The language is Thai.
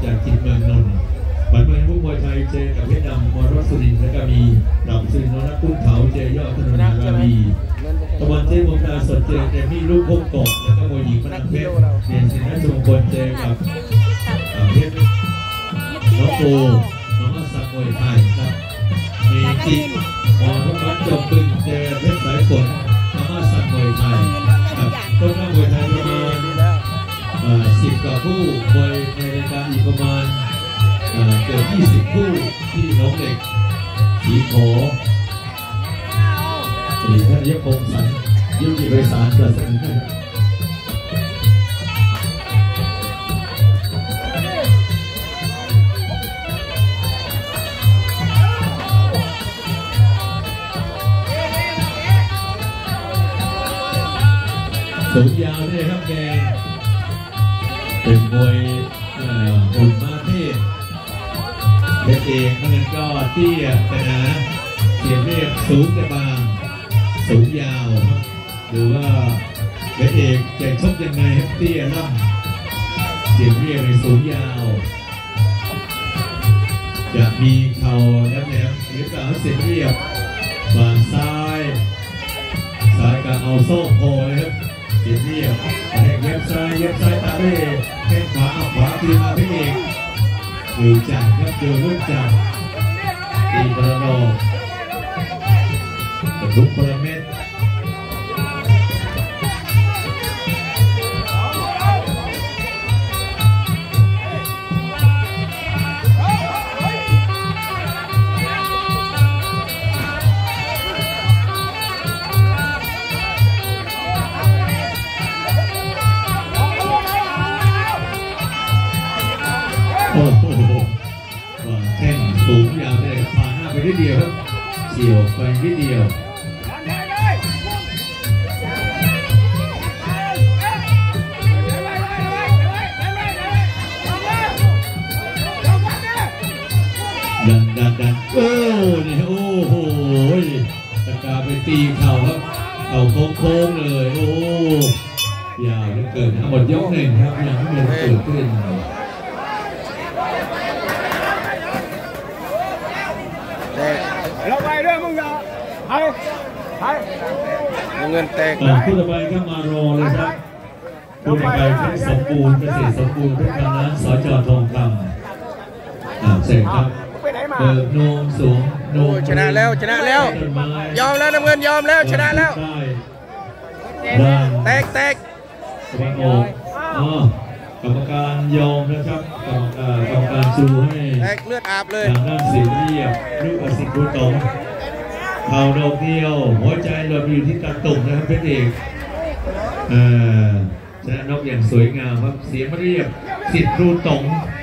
จากจิตเมืองนนท์บัดเมืองผู้มวยไทยเจกับเวียดนามมอรสุรินทร์และก็มีดาวสุรินทร์นนท์กุ้งเผาเจยอดธนนาลาบีตะวันเทพวงการสดเจเจมี่ลูกพงกบแล้วก็มวยหญิงพนักเพชรเรียนสินค้าชุมพลเจกับเพชรน้องโกน้องสักมวยไทยครับมีจิตมอรพัฒน์จบปึงเจเพชรสายฝนน้องสักมวยไทยครับต้นน้ำมวยไทยประมาณ10 กว่าคู่มวยในรายการอีกประมาณเกือบ20 คู่ที่น้องเด็กสีโขสีท่านยกคงสันยุติไปศาลจะเสนอสูงยาวด้วยครับแกเป็นมวยหุ่นมาเทศเพชรเอกมันก็เตี้ยแต่นะเสียบเรียบสูงแต่บางสูงยาวหรือว่าเพชรเอกจะชกยังไงเตี้ยล่ำเสียบเรียบในสูงยาวจะมีเข่าแหลมหรือเปล่าเสียบเรียบบางซ้ายกับเอาโซ่โพเลยครับเสียบเรียบเย็บซ้ายตาเบ้แข้งขวาเอาขวาคืนมาเพชรเอกดูจับครับดูลูกจับตีกระโดดกระทุกคนละเม็ดโอ้โหแข้งสูงยาวเลยผ่านหน้าไปนิดเดียวครับเฉียวไปนิดเดียวดันโอ้นี่โอ้โหตะกาไปตีเข่าครับเข่าโค้งเลยโอ้ยาวเหลือเกินหมดยก 1ครับยังไม่เกิดขึ้นเราไปเรื่องมึงจะไปเงินแตกผู้ต่อไปก็มารอเลยครับผู้ต่อไปเพชรสมบูรณ์เกษตรสมบูรณ์เพชรคณะสจทองคำเสร็จครับเปิดโนมสูงโนมชนะแล้วยอมแล้วน้ำเงินยอมแล้วชนะแล้วแตกตะวันออกกรรมการยอมนะครับกรรมการชูให้แตกเลือดอาบเลยทางด้านเสียเรียบลูกอสิทธิ์บุญตงเข่าดอกเดียวหัวใจเราอยู่ที่ตาตุ่มนะครับเพชรเอกชนะนกอย่างสวยงามครับเสียเรียบสิทธิ์บุญตง